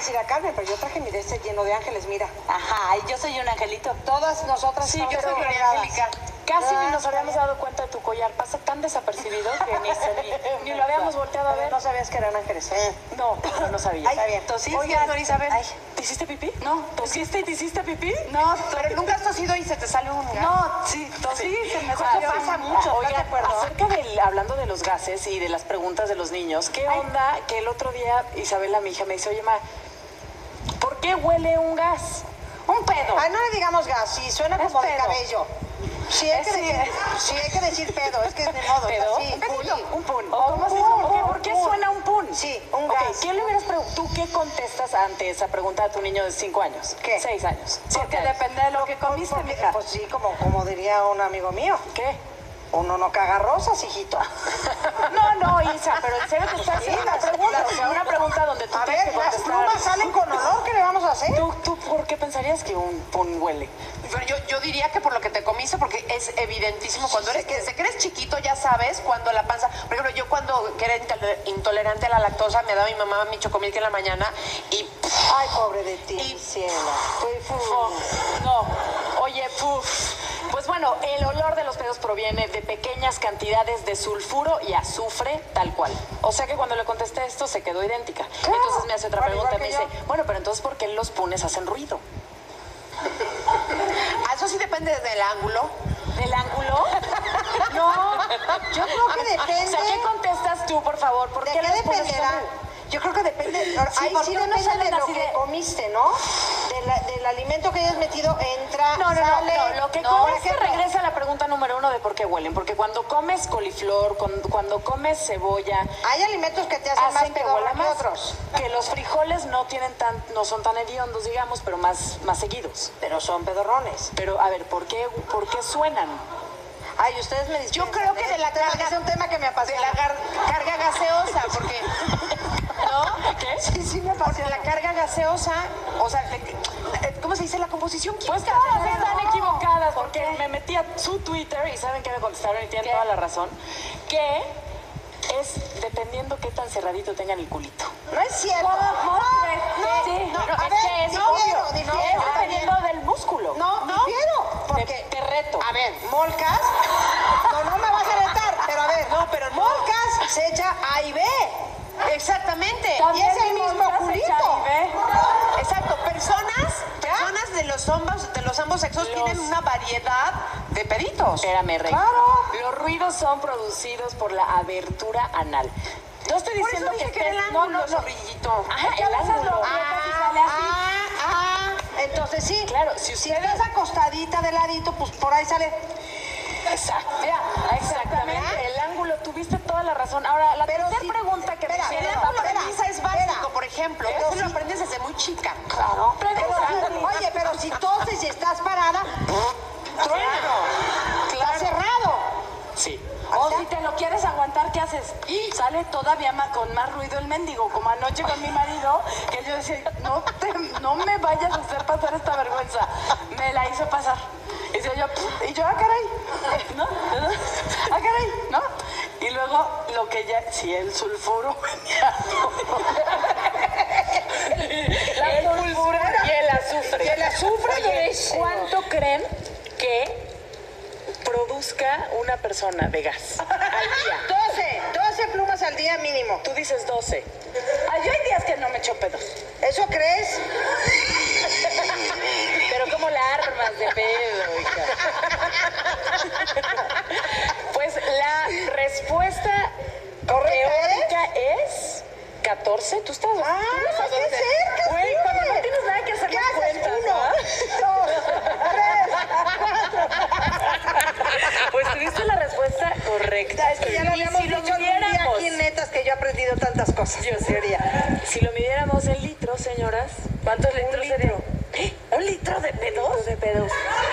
decir a Carmen, pero yo traje mi de este lleno de ángeles, mira. Ajá, y yo soy un angelito. Todas nosotras Sí, estamos yo soy Gloria congregadas. Angélica. Casi ni nos habíamos dado cuenta de tu collar. Pasa tan desapercibido que ni lo habíamos volteado a ver. No sabías que eran ángeles. No sabía. Está bien. ¿Tosiste, Oigan, doctora Isabel? ¿Te hiciste pipí? No. ¿Tosiste y te hiciste pipí? No, pero nunca has tosido y se te sale un gas. No, sí, tosí, se me pasa mucho, ¿estás de Oigan, acuerdo? acerca del, hablando de los gases y de las preguntas de los niños, ¿qué onda que el otro día Isabela, mi hija, me dice, oye, ma, ¿por qué huele un gas? Un pedo. Ay, no le digamos gas, sí, suena Es como de pedo. cabello. Sí hay, que decir pedo, es que es de modo. ¿Pedo? Sí, Un pun. O ¿Cómo un se pun, dice? o ¿Por qué un pun. suena un pun? Sí, un Ok, gas. ¿qué le hubieras ¿Tú qué contestas ante esa pregunta a tu niño de 5 años? ¿Qué? 6 años. Porque depende de lo que comiste, mija. Pues sí, como diría un amigo mío. ¿Qué? Uno no caga rosas, hijito. No, Isa, pero en serio te está haciendo una pregunta. O sea, una pregunta donde tú A tienes ver, que las contestar. plumas salen con olor, ¿qué le vamos a hacer? ¿Tú por qué pensarías que un pun huele? Pero yo diría que por lo que te comiste, porque es evidentísimo. Cuando desde que eres chiquito ya sabes cuando la panza... Por ejemplo, yo cuando era intolerante a la lactosa, me daba mi mamá mi chocomilk en la mañana y... Ay, pobre de ti, Y- cielo. No, oye, pues bueno, el olor de los pedos proviene de pequeñas cantidades de sulfuro y azufre, tal cual. O sea que cuando le contesté esto se quedó idéntica. Entonces me hace otra Bueno, pregunta y igual me que dice, bueno, pero entonces ¿por qué los punes hacen ruido? Eso sí depende del ángulo. ¿Del ángulo? No, Yo creo que depende. O sea, ¿qué contestas tú, por favor? ¿Por ¿De qué qué los punes dependerá? hacen ruido? Yo creo que depende. Ahí porque sí unos depende salen de lo así que de- comiste, ¿no? Del alimento que hayas metido, entra, No, sale. lo que No, comes por te ejemplo, regresa a la pregunta número 1 de por qué huelen. Porque cuando comes coliflor, cuando comes cebolla, hay alimentos que te hacen más hacen que pedorro huela que más. otros. Que los frijoles no son tan hediondos, digamos, pero más seguidos. Pero son pedorrones. Pero, a ver, ¿por qué suenan? Ay, ustedes me dicen. Yo creo que de la carga... Es un tema que me De apasiona. la carga gaseosa, porque... ¿No? ¿Qué? Sí, me Porque apasiona. la carga gaseosa, o sea, ¿cómo se dice? La composición química. Pues todas están equivocadas, porque me metí a su Twitter y ¿saben qué me contestaron? Y tienen toda la razón. Que es dependiendo qué tan cerradito tengan el culito. No es cierto. Sí, no, pero a es ver, que es difiero, obvio. difiero. Es dependiendo del músculo. No, difiero. Porque, Te reto. a ver, molcas. No me vas a retar, pero a ver. No, pero no. Molcas se echa A y B. Exactamente. Y es el mismo culito. Exacto. Personas de los ambos sexos tienen una variedad de peditos. Espérame, Rey. Claro. Los ruidos son producidos por la abertura anal. No estoy Por diciendo eso dije que que era el estés- ángulo, zorrillito. Ajá, el ángulo. Y sale así. Entonces sí. Claro, si Si ustedes... estás acostadita de ladito, pues por ahí sale. Exacto. Exactamente. El ángulo, tuviste toda la razón. Ahora, la Pero tercera sí, pregunta que espera, me El hicieron... ángulo de espera, misa es espera. básico, por ejemplo. Pero Eso lo sí. aprendes desde muy chica. Claro. Oye, pero si toses y estás parada, está cerrado. Sí. O si te lo quieres aguantar, ¿qué haces? Sale todavía con más ruido el mendigo, como anoche con mi marido, que yo decía, no me vayas a hacer pasar esta vergüenza. Me la hizo pasar. Y yo, ah, caray, ¿no? Ah, caray, ¿no? Y luego, lo que ya, si el sulfuro venía. El sulfuro y el azufre. Y el azufre Oye, es- ¿cuánto creen que produzca una persona de gas al día? 12 plumas al día mínimo. Tú dices 12. Ay, yo hay días que no me echo pedos. ¿Eso crees? Pero ¿cómo la armas de pedo, hija? Pues la respuesta teórica es 14. ¿Tú estás? Ah, tú no sabes qué dónde- cerca, Güey, sí. cuando no tienes nada que hacer ¿Qué las haces? cuentas, 1, ¿no? 2, 3. Pues tuviste la respuesta correcta. Es que ya lo habíamos si lo dicho algún día midiéramos, aquí en Netas que yo he aprendido tantas cosas. yo sería. Si lo midiéramos en litros, señoras, ¿cuántos litros serían? ¿Un litro de pedos? De pedos.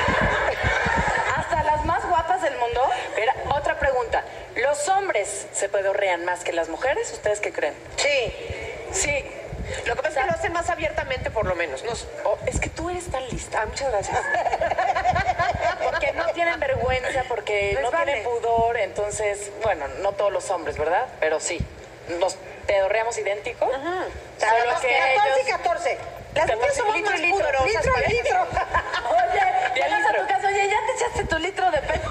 Hasta las más guapas del mundo. Espera, otra pregunta. ¿Los hombres se pedorrean más que las mujeres? ¿Ustedes qué creen? Sí. Sí. Lo que pasa es que lo hacen más abiertamente, por lo menos. Es que tú eres tan lista. Ah, muchas gracias. Porque no tienen vergüenza, porque Les no vale. tienen pudor. Entonces, bueno, no todos los hombres, ¿verdad? Pero sí. pedorreamos idéntico. Solo que 14 y 14. Las niñas 14, somos litro más y litro, puros. Litro y litro. Oye, llegas a tu casa, oye, ya te echaste tu litro de pedo.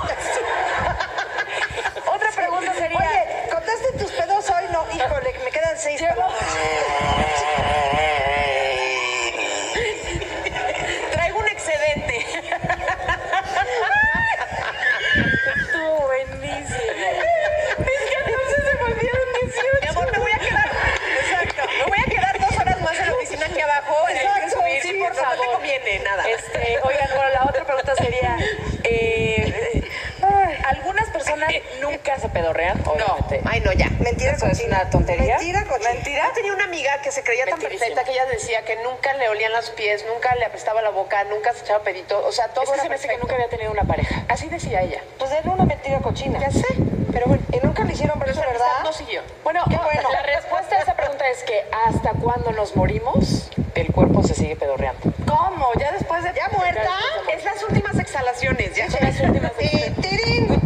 Otra pregunta sería... Oye, ¿contaste tus pedos hoy? No, híjole, me quedan 6. Traigo un excedente. Estuvo buenísimo. Es que entonces se volvieron 18. Mi amor, me voy a quedar. Exacto. Me voy a quedar 2 horas más en la oficina aquí abajo. Hay que Exacto, subir. sí, por favor. No te conviene nada. Oigan, bueno, la otra pregunta sería... algunas personas nunca se pedorrean, obviamente. No. Ay, no, ya. Mentira Eso es cochina. una tontería. Mentira cochina. Mentira. Tenía una amiga que se creía tan Mentirísimo. perfecta que ella decía que nunca le olían los pies, nunca le apestaba la boca, nunca se echaba pedito. O sea, todo Es que era se me hace que perfecto. nunca había tenido una pareja. Así decía ella. Pues era una mentira cochina. Ya sé, pero bueno. Y nunca le hicieron, pero eso, Esa ¿verdad? amistad no siguió. Bueno, Qué bueno. la respuesta a esa pregunta es que hasta cuando nos morimos, el cuerpo se sigue pedorreando. ¿Cómo? ¿Ya después de...? ¿Ya muerta? Es las últimas exhalaciones, ya. Son las últimas Y tirín.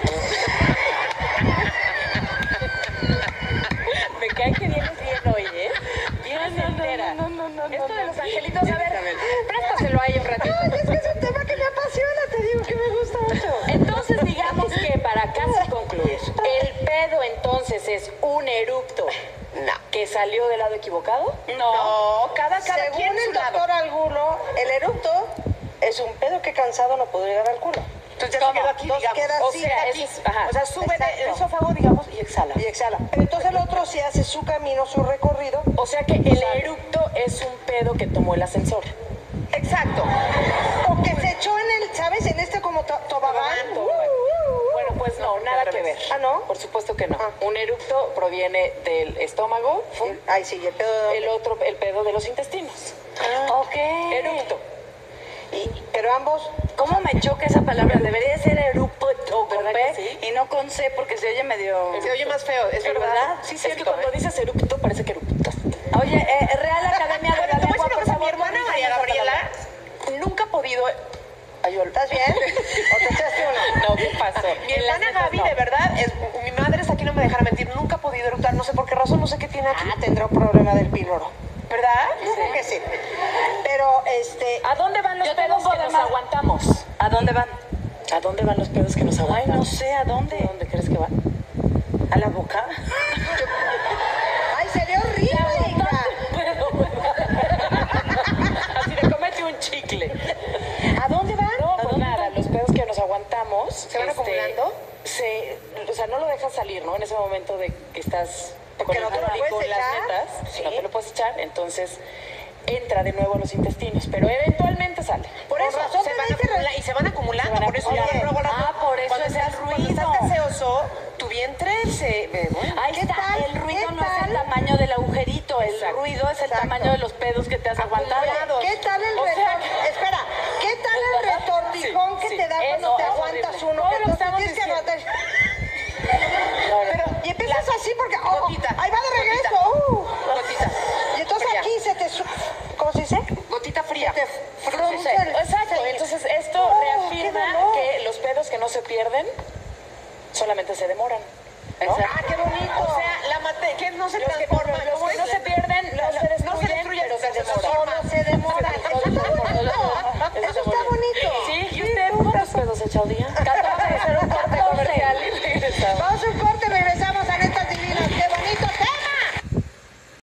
Me cae que vienes bien hoy, ¿eh? Vienes entera. No. Esto de los angelitos, a ver, préstaselo ahí un ratito. Ay, es que es un tema que me apasiona, te digo que me gusta mucho. Entonces, digamos que para casi concluir, ¿el pedo entonces es un eructo No. que salió del lado equivocado? No, cada Según quien el su lado. doctor Angulo, el eructo es un pedo que cansado no puede llegar al culo. Entonces ya se quedó aquí, Entonces digamos. queda O así, sea, aquí. ese es- ajá. O sea, sube Exacto. el esófago, digamos, y exhala. Y exhala. Pero entonces el otro sí hace su camino, su recorrido. O sea que el eructo es un pedo que tomó el ascensor. Exacto. O que se echó en el, ¿sabes? En este como tobogán. Bueno, pues no, nada que ver. Ah, ¿no? Por supuesto que no. Ah. Un eructo proviene del estómago, ¡fum! Ay, sí, el pedo de... El otro, el pedo de los intestinos. Ok. Eructo. Pero ambos... ¿Cómo me choca esa palabra? Debería ser eructo con ¿Verdad P que sí? y no con C porque se oye medio... Se oye más feo, es verdad. ¿Verdad? Sí, Es cierto. que cuando dices eructo parece que eructas. Oye, Real Academia de la Te voy a Lengua, decir una por cosa, mi favor, hermana corríjanos María esa Gabriela palabra. nunca ha podido... ¿Estás bien? ¿O te echaste una? No, ¿qué pasó? Mi En las hermana netas Gaby, no. de verdad, mi madre está aquí, no me dejará mentir, nunca ha podido eructar, no sé por qué razón, no sé qué tiene aquí. Ah, tendrá un problema del píloro. ¿Verdad? Yo creo que sí. Pero, ¿A dónde van los Yo tengo pedos que nos problema. aguantamos? ¿A dónde van? ¿A dónde van los pedos que nos Ay, aguantamos? no sé, ¿a dónde? ¿A dónde crees que van? ¿A la boca? ay, sería horrible, hija. Así de comete un chicle. ¿A dónde van? No, pues nada, los pedos que nos aguantamos. ¿Se van acumulando? O sea, no lo dejas salir, ¿no? En ese momento de que estás Porque no te lo puedes con las echar. netas, Sí. no te lo puedes echar, entonces entra de nuevo a los intestinos, pero eventualmente sale. Por eso, razón se se van van acumulando y se van acumulando, Se van por eso ya acumulando. luego Ah, por eso cuando es estás, el cuando ruido. estás deseoso, tu vientre se... bueno. Ahí ¿Qué está, tal? el ruido ¿Qué no es el tal? tamaño del agujerito, el Exacto. ruido es el Exacto. tamaño de los pedos que te has aguantado. Acumulados. ¿Qué tal el O sea, retortijón? Espera, ¿qué tal el retortijón que sí, te da cuando eso te es aguantas horrible. uno? Todo Que lo que entonces estamos tienes que diciendo. aguantar. Pero, Y empiezas así porque Gotita. ahí va de regreso. Gotita. Y entonces Fría. aquí se te ¿cómo se dice? Gotita fría. Te frunce el exacto, ceño. entonces esto Oh, reafirma qué dolor. que los pedos que no se pierden solamente se demoran. ¿no? Ah, qué bonito. O sea, la mate que no se Los que transforma. no,